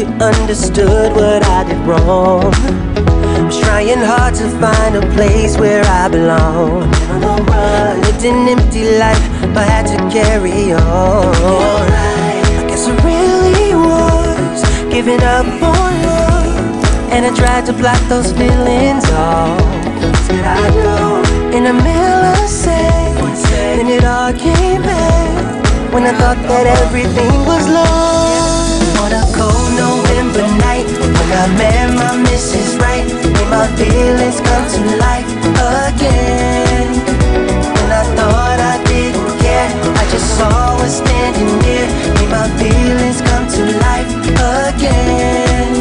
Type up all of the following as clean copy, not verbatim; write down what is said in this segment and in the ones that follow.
fully understood what I did wrong. Was trying hard to find a place where I belong. I lived an empty life, but had to carry on. I guess I really was giving up on love, and I tried to block those feelings off. What did I do? In the middle of seconds, then it all came back when I thought that everything was lost. On a cold November night, when I met my Mrs. Right, made my feelings come to life again. When I thought I didn't care, I just saw her standing near, made my feelings come to life again.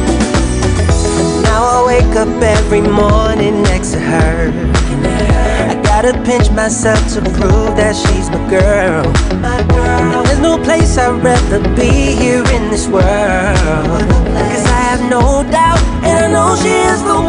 Now I wake up every morning next to her. I gotta pinch myself to prove that she's my girl. Now there's no place I'd rather be here in this world, 'cause I have no doubt, and I know she is the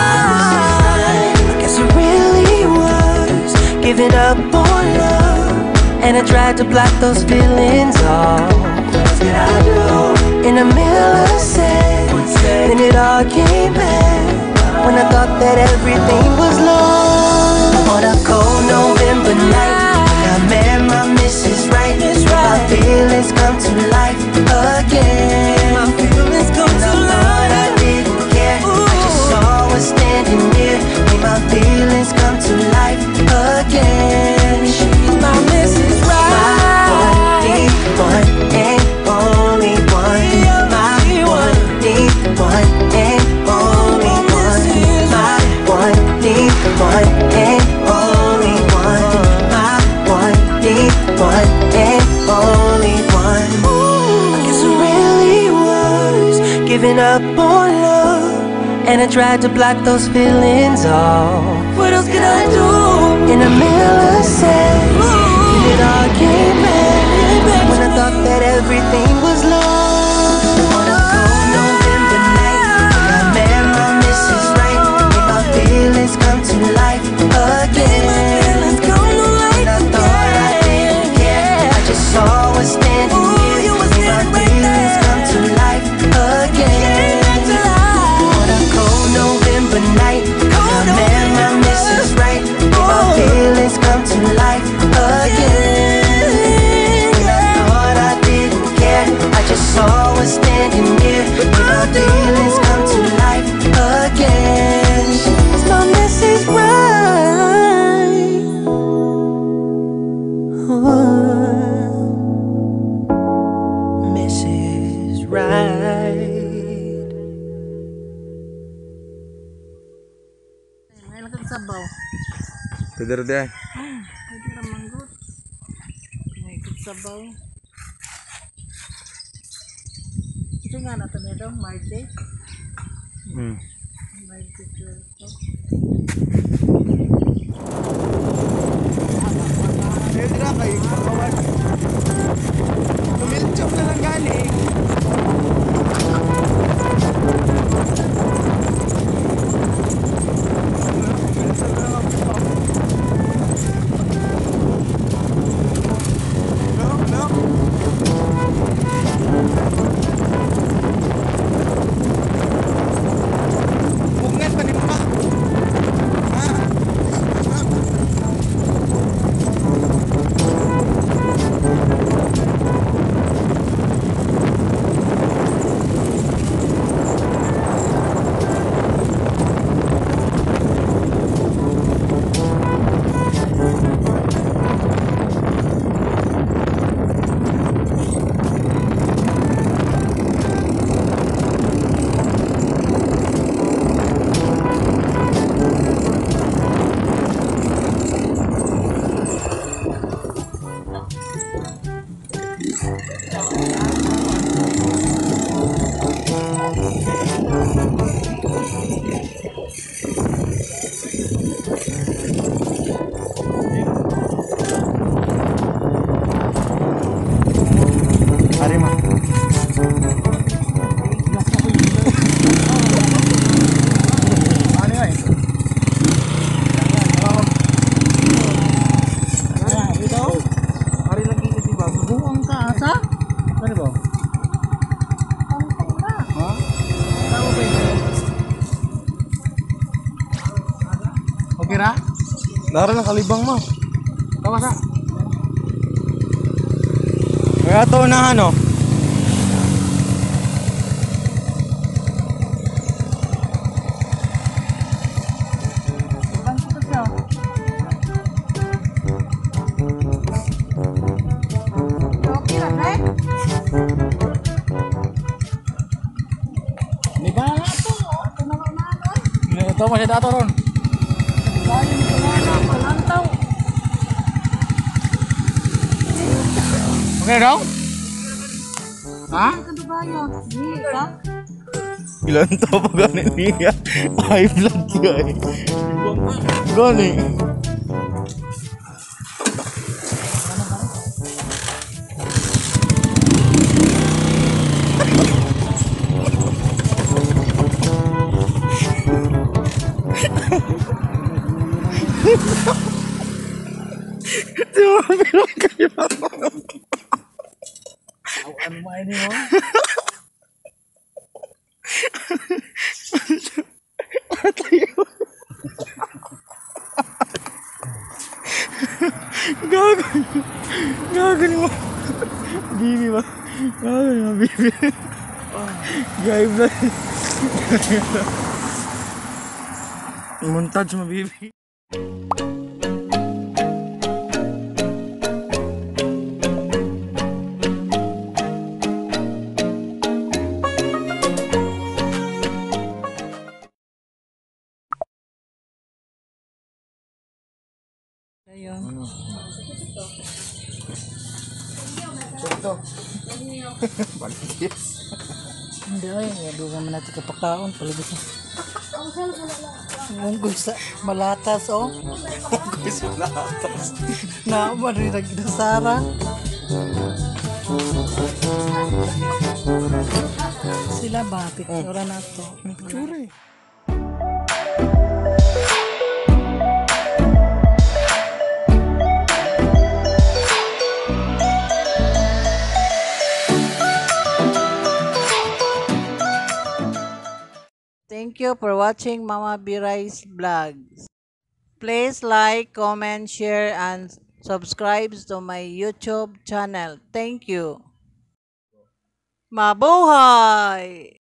one. I guess I really was giving up on love, and I tried to block those feelings off. What did I do? In the middle of seconds, then it all came back when I thought that everything was lost. On a cold November night, when I met my Mrs. Right, my feelings come to life again. My feelings come to life. I didn't care, I just saw her standing near, made my feelings come to life again. She's my Mrs. Right, my one and only one. My one and only one. My one and only one. My one and only one. I guess I really was giving up on love, and I tried to block those feelings off. What else could I do? In the middle of seconds, it all came back when I thought that everything was lost. On a cold November night, when I met my Mrs. Right, made my feelings come to life again. When I thought I didn't care, I just saw her standing near, made my feelings come to life again. On a cold November night, when I met my Mrs. Right, made my feelings come to life again. When I thought I didn't care, I just saw her standing near, made my feelings come to life again. She's my Mrs. Right. Mrs. Right. Ngayon ka sabaw. Pwede rin din. Pwede ramang good. Ngayon ka sabaw. Ito nga natin ito, Marte. Marte 12. Pwede na kayo, pagkawan. Tumilchok na lang galing. Bungat pa ni Mama. Naroon ang kalibang mo. Tawas na. Kaya ito na ano. Ibang ko siya. Okay lang, eh? Di ba nga ito? Ito na lang na, Ito masih dato ron. Bayan ko na, palantaw. Okay daw? Ha? Ano ka bayan? Hindi ka? Ilan to pa ganin niya? High blood ka eh. Gani. Di ba bilang kayo? Ano ba ini mo? Gago. Gago ni mo. Bibi ba? Gago ni mo, bibi. Gay blood. Montage mo, bibi. Ayun. Ito. Balikis. Hindi ay, dugan man natin kapakaon, palibot na. Munggoy sa malatas, oh. Gusto na atas. Naaman rin nagdasara. Sila ba? Pictura na to. Picture eh. Thank you for watching Mama Biray's vlogs. Please like, comment, share, and subscribe to my YouTube channel. Thank you. Mabuhay!